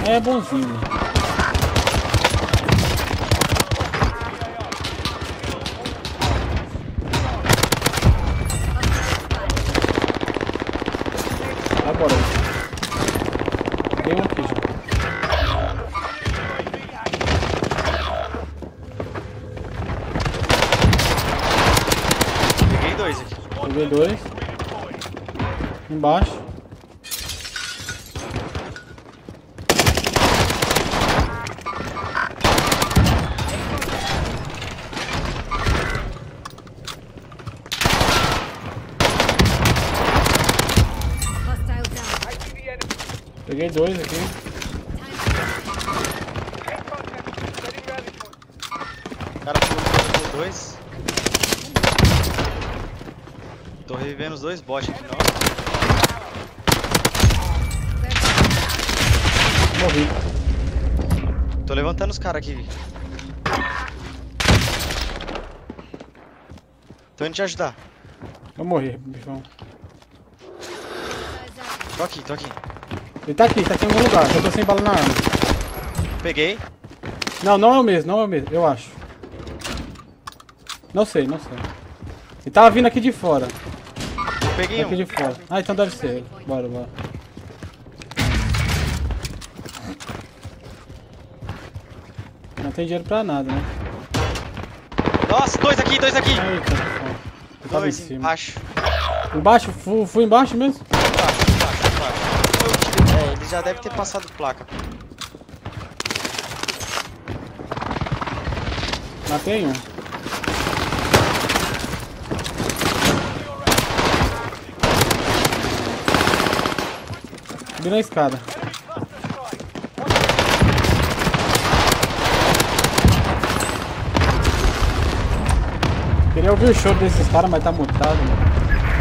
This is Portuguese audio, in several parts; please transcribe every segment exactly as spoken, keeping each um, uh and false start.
É bonzinho, mano. Vai embora. Tem um aqui já. Peguei dois aqui. Peguei dois. Embaixo. Peguei dois aqui. O cara pulou dois. Tô revivendo os dois bots aqui, não. Morri. Tô levantando os caras aqui. Tô indo te ajudar. Eu morri, bichão. Tô aqui, tô aqui. Ele tá aqui, tá aqui em algum lugar. Eu tô sem bala na arma. Peguei. Não, não é o mesmo, não é o mesmo, eu acho. Não sei, não sei. Ele tava vindo aqui de fora. Peguei Tá aqui um. de fora. Ah, então deve ser ele. Bora, bora. Não tem dinheiro pra nada, né? Nossa, dois aqui, dois aqui. Eita, eu tava Dois em cima. embaixo. Embaixo? Fui, fui embaixo mesmo? Embaixo, embaixo, embaixo. É, ele já deve ter passado placa. Matei um. Subi na escada. Queria ouvir o show desses caras, mas tá mutado, mano.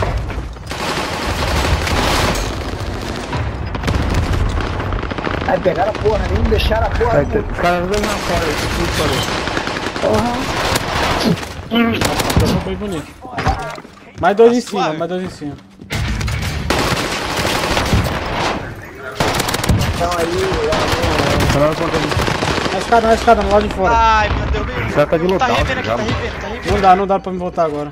Aí pegaram a porra, nem deixaram a porra. Os caras vão na fora, Nossa, foi bonito. Mais dois em cima, mais dois em cima. Então aí, Na escada, na escada, no lado de fora. Ai, meu Deus. O cara tá de Tá local, revendo aqui, já. tá revendo, tá revendo. Não dá, não dá pra me voltar agora.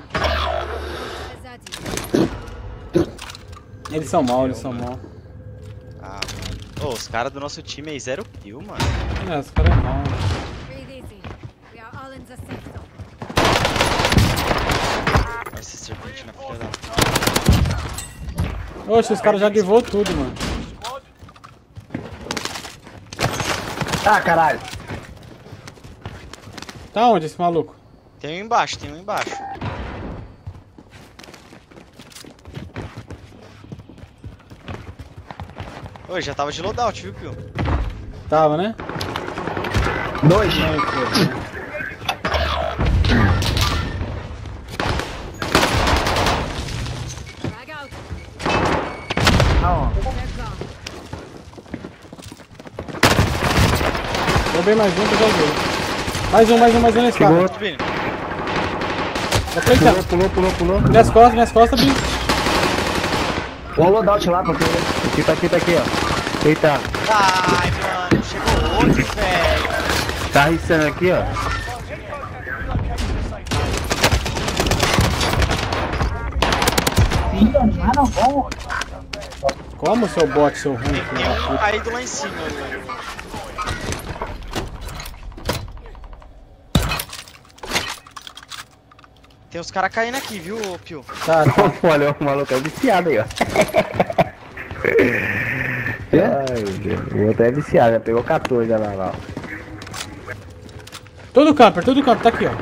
Eles são mal, eles são mal. Ah, mano. Ô, os caras do nosso time aí, zero kill, mano. É, os caras é mal. Olha esse serpente na filha da... Oxe, os caras já guivou tudo, mano. ah, caralho. Tá onde esse maluco? Tem um embaixo, tem um embaixo. Ô, já tava de loadout, viu, Pio? Tava, né? Dois. Ai, pô. Não. Roubei mais um que eu já vi. Mais um, mais um, mais um na escada. Chegou. Tô vindo. Tô aproveitando. Pulou, pulou, pulou, pulou. Minhas costas, minhas costas, bicho. Vou loadout lá pra ver. Aqui tá aqui, tá aqui, ó. Eita, Ai, mano, chegou outro, velho. tá arriscando aqui, ó. Ah, não, vamos. Como, seu bot, seu ruim? Tem, filho tem da um puta? caído lá em cima, velho. Tem uns caras caindo aqui, viu, ô, Pio? Tá, tá. Olha, o maluco é viciado aí, ó. Ai, meu Deus. O outro é viciado, já pegou quatorze lá, lá. Todo camper, todo camper, tá aqui, ó.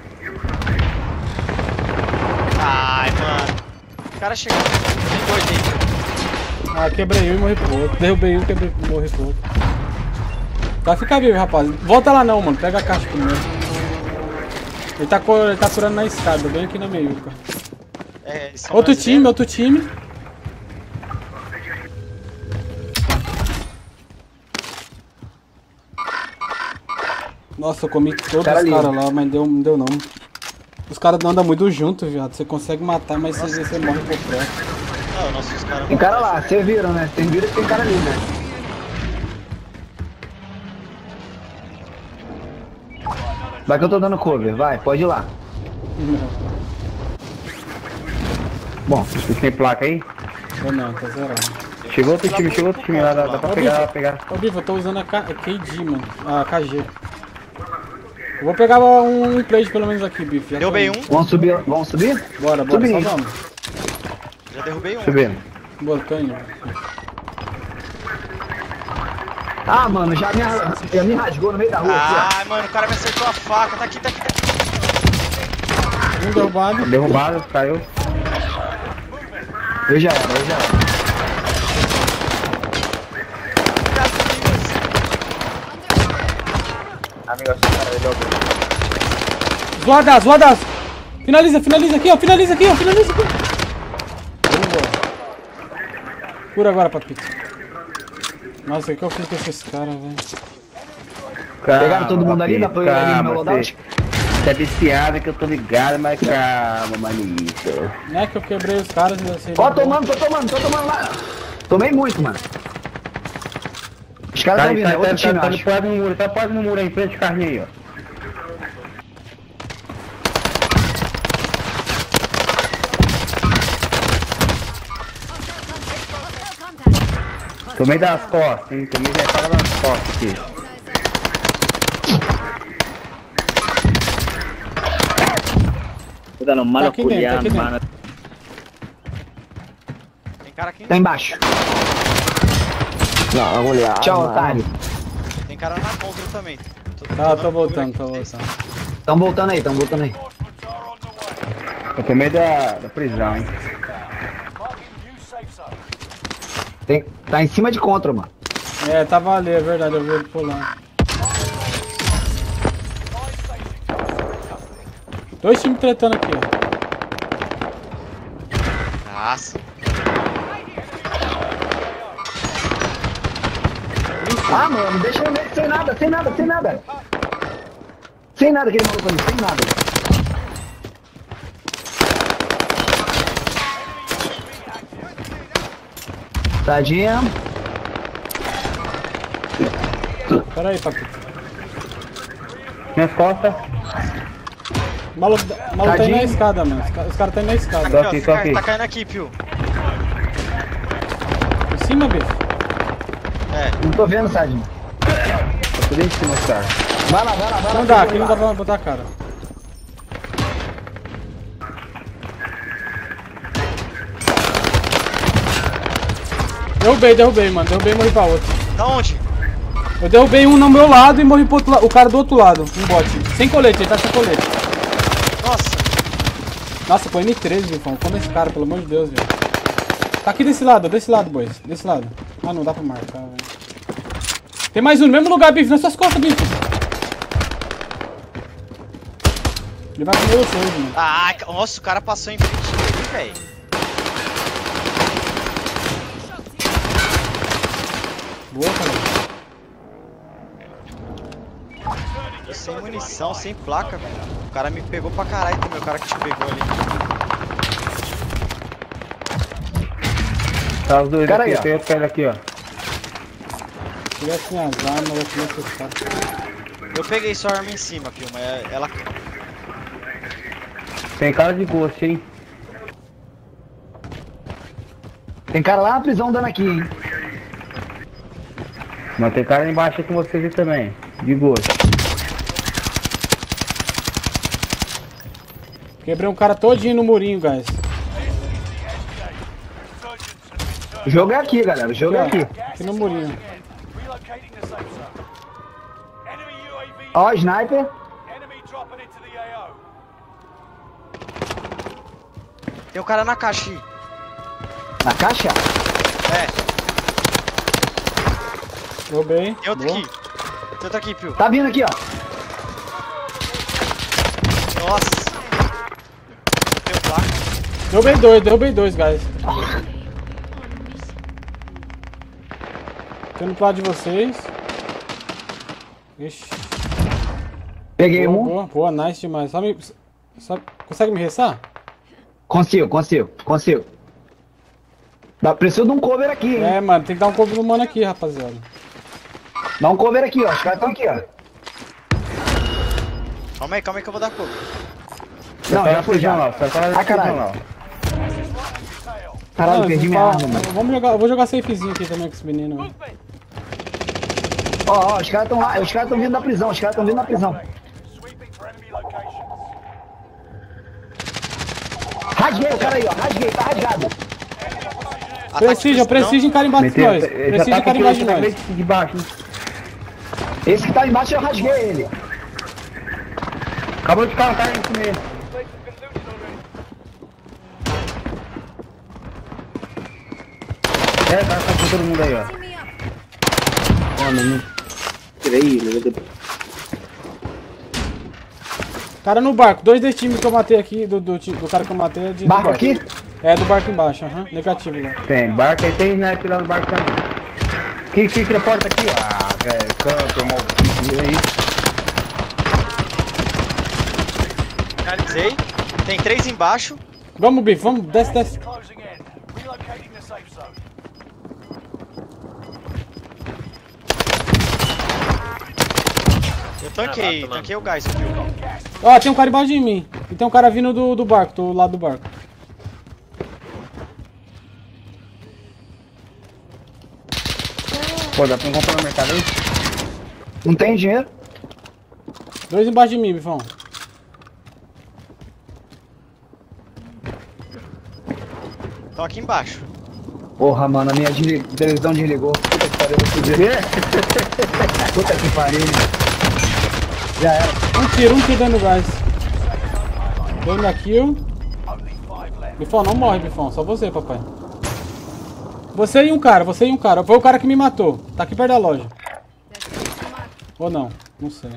Ai, mano. O cara chegou. Tem dois dentro. Ah, quebrei um e morri pro outro. Derrubei um, quebrei, morri pro outro. Vai ficar vivo, rapaz. Volta lá não, mano. Pega a caixa primeiro. Ele tá, co- ele tá curando na escada, bem aqui na meiuca. É, eles são Outro brasileiros. time, outro time. Nossa, eu comi todos Cara os ali. caras lá, mas deu, não deu não. Os caras não andam muito junto, viado. Você consegue matar, mas você, você morre por perto. Não, nossos caras. Tem cara lá, vocês viram, né? Vocês viram que tem cara ali, né? Vai que eu tô dando cover, vai, pode ir lá. Bom, vocês têm placa aí? Ou não, tá zerado. Chegou outro time, chegou outro time lá, dá, dá pra Ô, pegar, Bifa. dá pra pegar. Ô, Bifa, eu tô usando a K D, mano. A K G. Eu vou pegar um plate pelo menos aqui, Bifa. já Derrubei que um. Vamos subir, vamos subir? eu- Bora, bora, Subir. só vamos. Já derrubei um. Subindo. Boa, tô indo. Ah, mano, já me, arra- já me rasgou no meio da rua aqui, Ai, mano, o cara me acertou a faca. Tá aqui, tá aqui, tá aqui. Um derrubado. Derrubado, caiu. ó. Eu já era, eu já era. Zoadaço, zoadaço. Finaliza, finaliza aqui, ó. Finaliza aqui, ó. Finaliza aqui. Boa. Cura agora, papito. Nossa, o que eu fiz com esses caras, velho? Pegaram todo mundo ali, dá pra eu ir ali no meu loadout? Você é viciado que eu tô ligado, mas calma, manito. Não é que eu quebrei os caras e assim. Ó, tomando, tô tomando, tô tomando lá. Tomei muito, mano. Os caras Tá, estão vindo, tá, é outro tá, time, tá, tá acho. quase no muro, tá quase no muro aí, em frente de carne aí, ó. Tomei das costas, hein? Tomei já para das costas aqui. Puta, los Tá malos aqui dentro, tá aqui culiados, mano. dentro. Tem cara aqui. Tá embaixo. Não, goleado. Tchau, otário. Tem cara na contra também. Tô, Tá, dando tô cover voltando, aqui tô pra vocês. voltando. Tão voltando aí, tão voltando aí. Eu tomei da, da prisão, hein? Tem, tá em cima de contra, mano. É, tava ali, é verdade, eu vi ele pular. Dois times tretando aqui, ó. Nossa. Ah, mano, deixa eu ver sem nada, sem nada, sem nada. Sem nada aquele maluco ali, sem nada. Tadinha. Pera aí, papito. Minhas costas. O maluco, o maluco tá aí Tadinho. na escada, mano. Os caras cara tá aí na escada. Tô Aqui, ó, aqui, tá, tô cai- aqui. tá caindo aqui, Pio. Em cima, bicho. É. Não tô vendo, Sadinho. Tô tudo em cima, cara. Vai lá, vai lá, vai lá. Não dá, aqui não dá pra botar a cara. Derrubei, derrubei, mano. Derrubei e morri pra outro. Da onde? Eu derrubei um no meu lado e morri pro outro lado. O cara do outro lado. Um bot. Sem colete, ele tá sem colete. Nossa. Nossa, põe M treze, Bifão. Como esse cara, pelo amor de Deus, velho. Tá aqui desse lado, desse lado, boys. Desse lado. Ah, não dá pra marcar, velho. Tem mais um no mesmo lugar, Bife. Nas suas costas, Bife. Ele vai comer vocês, mano. Ah, nossa, o cara passou em frente ali, velho. Boa, cara. Tô sem munição, sem placa, velho. O cara me pegou pra caralho também, o cara que te pegou ali. Tá os dois Cara aqui, aí, ó. tem outro cara aqui, ó. Se tivesse minhas armas, eu tinha esses caras. Eu peguei sua arma em cima, Pio, mas ela... Tem cara de gosto, hein? Tem cara lá na prisão dando aqui, hein. Mas tem cara embaixo com vocês aí também. De gosto. Quebrei um cara todinho no murinho, guys. O jogo é aqui, galera. O jogo é Aqui, aqui. ó. Aqui no murinho. Ó, sniper. Tem um cara na caixa aí. Na caixa? É, Derrubei. tem outro Boa. aqui. Tem outro aqui, Pio. Tá vindo aqui, ó. Nossa. Não tenho placa. Derrubei dois, derrubei dois, guys. Tô indo pro lado de vocês. Ixi. Peguei Boa, um. boa, boa, nice demais. Só me... Só... Consegue me restar? Consigo, consigo, consigo. Dá, preciso de um cover aqui, hein. É, mano, tem que dar um cover no mano aqui, rapaziada. Dá um cover aqui, ó. Os caras estão aqui, ó. Calma aí, calma aí que eu vou dar cover. Não, já foi já. lá, só tá Ah, caralho. lá. Caralho, Não, perdi vou minha falar- arma, mano. Vamos jogar, eu vou jogar safezinho aqui também com esse menino. velho. Ó, ó, os caras estão lá, os caras estão vindo da prisão, os caras estão vindo da prisão. Rasguei o cara aí, ó, rasguei, tá rasgado. Prestígio, prestígio encara embaixo de Meteu, nós. já Prestígio tá encara com embaixo de aquele nós. de baixo. Esse que tá embaixo eu rasguei ele. Acabou de ficar um cara em cima dele. É, tá com todo mundo aí, ó. Ó, mano. Tirei ele. Cara no barco, dois desse time que eu matei aqui, do, do, ti- do cara que eu matei é de. do Barco aqui? É, do barco embaixo, aham. Negativo lá. Tem barco aí, tem sniper lá no barco também. Que que que porta aqui? Ah, velho, canto, irmão. E aí? Finalizei. Tem três embaixo. Vamos, Biff, vamos, desce, desce. Eu tanquei, Caraca, tanquei o gás aqui. Ó, tem um cara embaixo de mim. E tem um cara vindo do, do barco, do lado do barco. Pô, dá pra comprar no mercado aí? Não tem dinheiro? Dois embaixo de mim, Bifão. Estão aqui embaixo. Porra, mano, a minha desli- televisão desligou. Puta que pariu, eu vou fuder. Puta que pariu. Já era. Um tiro, um tiro dando gás. Dois na kill. Bifão, não morre, Bifão. Só você, papai. Você e um cara, você e um cara. Foi o cara que me matou. Tá aqui perto da loja. Ou não? Não sei.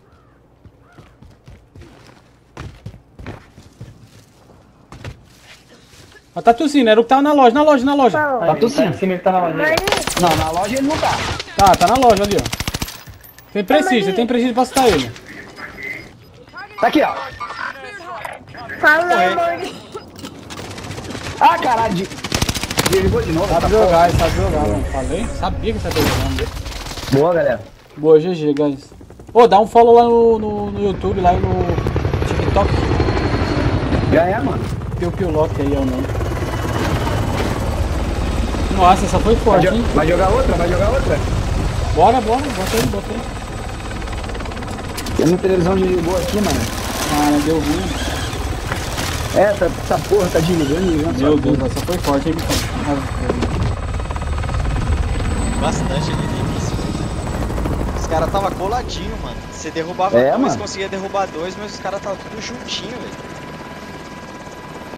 Ah, tá tossindo, era o que tava na loja, na loja, na loja. Tá Tá tossindo. em cima, ele tá na loja. Não, na loja ele não tá. Tá, tá na loja ali, ó. Tem prestígio, tem prestígio pra citar ele. Tá aqui, ó. Fala, amor. Ah, caralho. de- Desligou de novo. Sabe essa porra. jogar, sabe jogar, mano. Falei? Sabia que sabia jogar. Boa, galera. Boa, G G, guys. Ô, dá um follow lá no, no, no YouTube, lá no TikTok. Já é, mano. Piu Piu Lock aí é o nome. Nossa, essa foi Vai, forte, jo- hein? vai jogar outra? Vai jogar outra? Bora, bora, bota aí, bota aí. A minha televisão desligou aqui, mano. Ah, deu ruim. Essa, essa porra tá desligando e ligando. Meu só Deus, porra. essa foi forte, hein, Bicão? Bastante ali no início. Os caras tava coladinho, mano. Você derrubava É, dois, mano. conseguia derrubar dois, mas os caras tava tudo juntinho, velho.